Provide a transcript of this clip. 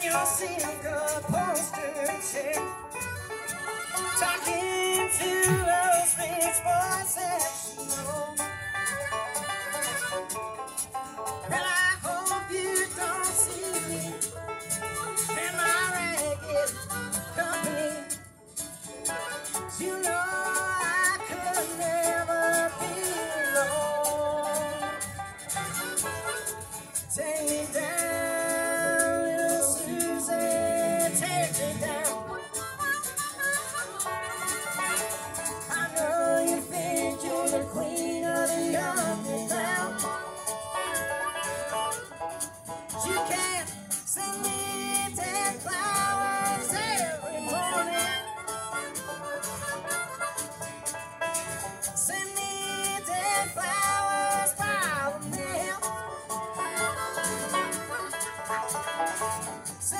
your single poster chick, talking to those rich boys that you know. Well, I hope you don't see me in my ragged company. You know I could never be alone. Take me down, little Susie, take me down. I know you think you're the queen of the underground. You can't send me dead flowers every morning. Send me dead flowers by the mail.